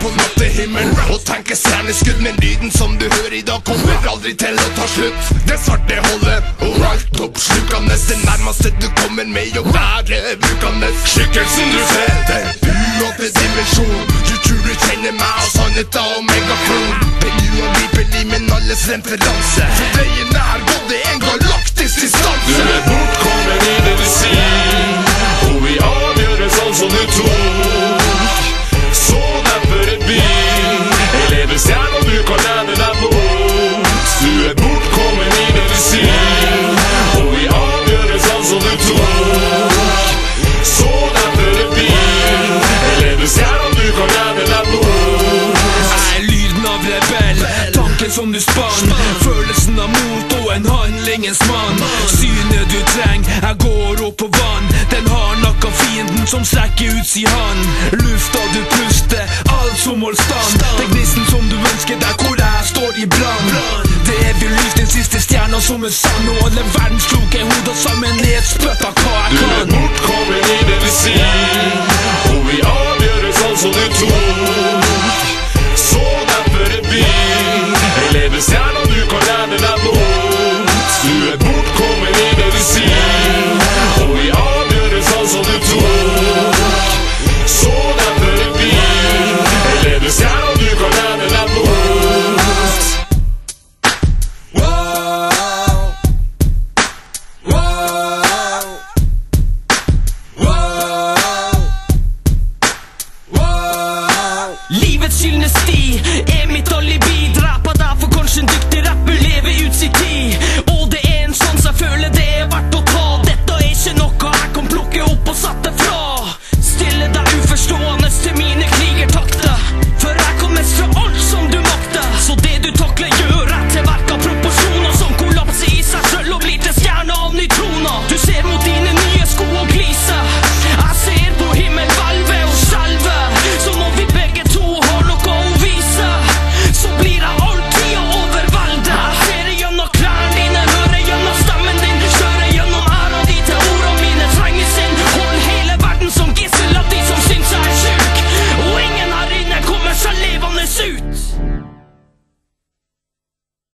på nattehimmelen og tenker stjerneskudd, men lyden som du hører i dag kommer aldri til å ta slutt. Det svarte holdet og alt oppslukende, det nærmeste du kommer med å være brukende. Skikkelsen du ser, den uåpne dimensjon. Du tror du kjenner meg og sannheten og megafon. Den uangripelig, men alles referanse. For veien er gått i en galaktisk distanse. Du er bortkommen i det du sier, og vi avgjør det sånn som du tror. Så derfor et bil, en ledestjerne og du kan lene deg bort. Du er bortkommen i det du sier, og vi avgjør det sånn som du tror. Så derfor et bil, en ledestjerne og du kan lene deg bort. Jeg er lyden av rebell, tanken som du spann, følelsen av mot og en handlingens mann. Synet du treng, jeg går opp på vann. Den har nakka fienden som strekker ut si hand. Lufta du puster, alt som holder stand. Den gnisten som du ønsker deg, hvor jeg står i brann. Det er vi lys, den siste stjerna som er sann, og alle verdens kloke hoder sammen i et spøtt av hva jeg Du er kan. bortkommen i det du sier, og vi avgjør det sånn som du tror. Så derfor et bil, en ledestjerne og du kan lene deg bort. Du er bortkommen i det du sier, og vi avgjør det sånn som du tror. Så derfor et bil, en ledestjerne og du kan lene deg bort. Livets gylne sti er mitt alibi. Drepa deg for kanskje en dyktig rapper lever ut sin tid. Og det er en sånn jeg føler det er verdt å ta. Dette er ikke noe jeg kan plukke opp og sette fra. Stille deg uforstående